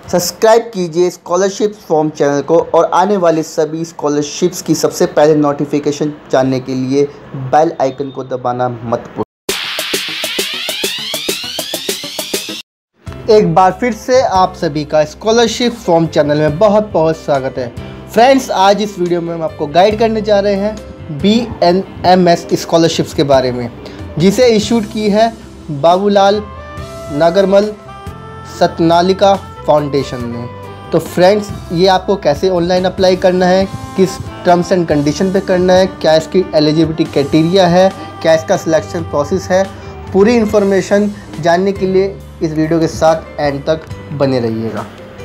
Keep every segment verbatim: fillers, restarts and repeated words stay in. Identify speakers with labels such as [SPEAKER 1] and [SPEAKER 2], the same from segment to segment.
[SPEAKER 1] Subscribe कीजिए scholarship form channel को और आने वाले सभी स्कॉलरशिप्स की सबसे पहले नोटिफिकेशन जानने के लिए बेल आइकन को दबाना मत भूलिए। एक बार फिर से आप सभी का स्कॉलरशिप फॉर्म चैनल में बहुत बहुत स्वागत है। फ्रेंड्स, आज इस वीडियो में हम आपको गाइड करने जा रहे हैं B N M S scholarships के बारे में, जिसे इशूड की है बाबूलाल नगरमल सतनालिका फाउंडेशन ने। तो फ्रेंड्स, ये आपको कैसे ऑनलाइन अप्लाई करना है, किस टर्म्स एंड कंडीशन पे करना है, क्या इसकी एलिजिबिलिटी क्राइटेरिया है, क्या इसका सिलेक्शन प्रोसेस है, पूरी इन्फॉर्मेशन जानने के लिए इस वीडियो के साथ एंड तक बने रहिएगा।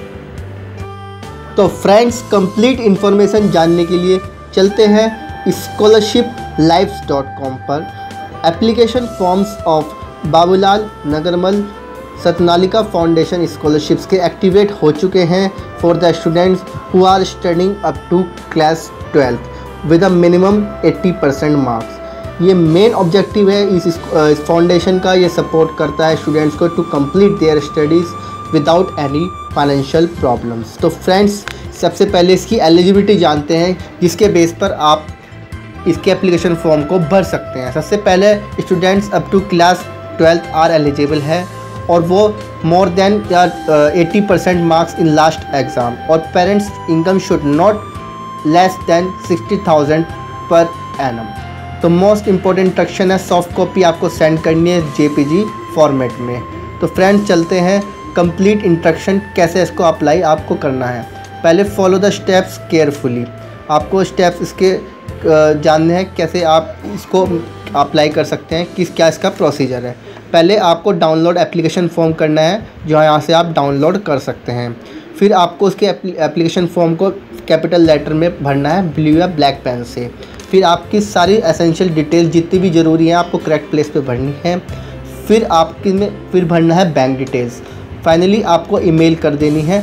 [SPEAKER 1] तो फ्रेंड्स, कंप्लीट इन्फॉर्मेशन जानने के लिए चलते हैं स्कॉलरशिप लाइव्स डॉट कॉम पर। Application forms of Babulal Nagarmal Satnalika foundation scholarships के एक्टिवेट हो चुके हैं for the students who are studying up to class twelfth with a minimum अस्सी परसेंट मार्क्स। ये मेन ऑब्जेक्टिव है इस फाउंडेशन का। ये सपोर्ट करता है स्टूडेंट्स को to complete their studies without any financial problems. तो फ्रेंड्स, सबसे पहले इसकी एलिजिबिलिटी जानते हैं, जिसके बेस पर आप इसके एप्लीकेशन फॉर्म को भर सकते हैं। सबसे पहले students up to class twelfth are eligible है और वो मोर देन या eighty percent marks in last exam, और parents income should not less than sixty thousand per annum. तो मोस्ट इम्पोर्टेंट इंस्ट्रक्शन है, सॉफ्ट कॉपी आपको सेंड करनी है जेपीजी फॉर्मेट में। तो फ्रेंड्स, चलते हैं कंप्लीट इंस्ट्रक्शन कैसे इसको अप्लाई आपको करना है। पहले फॉलो द स्टेप्स केयरफुली। आपको स्टेप्स इसके जानने हैं कैसे आप इसको अप्लाई कर सकते हैं, किस क्या इसका प्रोसीजर है। पहले आपको डाउनलोड एप्लीकेशन फॉर्म करना है, जो यहाँ से आप डाउनलोड कर सकते हैं। फिर आपको उसके एप्लीकेशन फॉर्म को कैपिटल लेटर में भरना है, ब्लू या ब्लैक पेन से। फिर आपकी सारी एसेंशियल डिटेल जितनी भी ज़रूरी हैं आपको करेक्ट प्लेस पे भरनी है। फिर आपकी में फिर भरना है बैंक डिटेल्स। फाइनली आपको ईमेल कर देनी है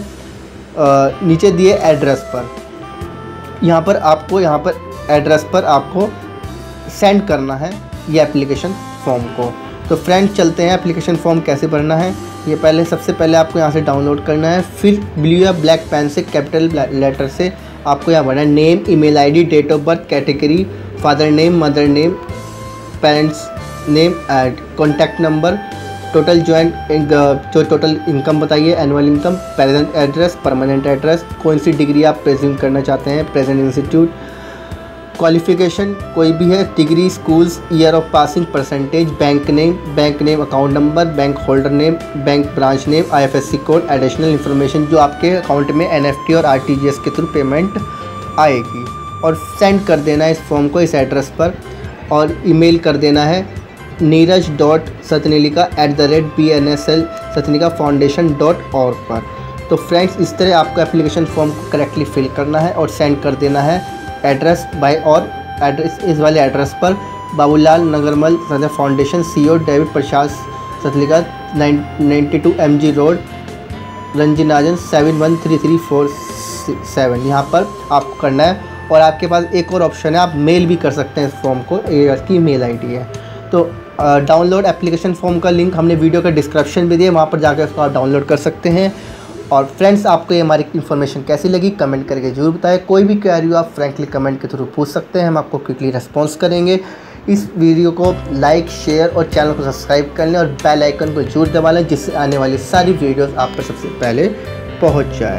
[SPEAKER 1] आ, नीचे दिए एड्रेस पर। यहाँ पर आपको यहाँ पर एड्रेस पर आपको सेंड करना है ये एप्लीकेशन फॉर्म को। तो फ्रेंड्स, चलते हैं एप्लीकेशन फॉर्म कैसे भरना है। ये पहले सबसे पहले आपको यहाँ से डाउनलोड करना है। फिर ब्लू या ब्लैक पेन से कैपिटल लेटर से आपको यहाँ भरना है name, email ID, date of birth, category, father name, mother name, parents name, and contact number, total joint जो टोटल इनकम बताइए, annual income, present address, permanent address, कौन सी डिग्री आप प्रेज्यूम करना चाहते हैं, प्रेजेंट इंस्टीट्यूट, क्वालिफिकेशन कोई भी है, degree, schools, year of passing, percentage, bank name, bank name, account number, bank holder name, bank branch name, IFSC code, additional information जो आपके अकाउंट में एनएफटी और आरटीजीएस के थ्रू पेमेंट आएगी, और सेंड कर देना है इस फॉर्म को इस एड्रेस पर। और ईमेल कर देना है Neeraj dot Satnalika at the rate B N S L Satnalika foundation dot org पर। तो फ्रेंड्स, इस तरह आपको एप्लीकेशन फॉर्म को करेक्टली फिल करना है और सेंड कर देना है एड्रेस बाय और एड्रेस इस वाले एड्रेस पर Babulal Nagarmal foundation, C O David Prasad सतनीलिका, ninety two M G Road, रंजीनाजन seven one three three four seven. यहाँ पर आपको करना है। और आपके पास एक और ऑप्शन है, आप मेल भी कर सकते हैं इस फॉर्म को, ये इसकी मेल आईडी है। तो डाउनलोड एप्लीकेशन फॉर्म का लिंक हमने वीडियो का डिस्क्रिप्शन में दिया, वहाँ पर जाकर उसको आप डाउनलोड कर सकते हैं। और फ्रेंड्स, आपको ये हमारी इन्फॉर्मेशन कैसी लगी कमेंट करके जरूर बताएं। कोई भी क्वेरी हो आप फ्रैंकली कमेंट के थ्रू पूछ सकते हैं, हम आपको क्विकली रिस्पॉन्स करेंगे। इस वीडियो को लाइक, शेयर और चैनल को सब्सक्राइब कर लें और बेल आइकन को जरूर दबा लें, जिससे आने वाली सारी वीडियोस आप पर सबसे पहले पहुंच जाए।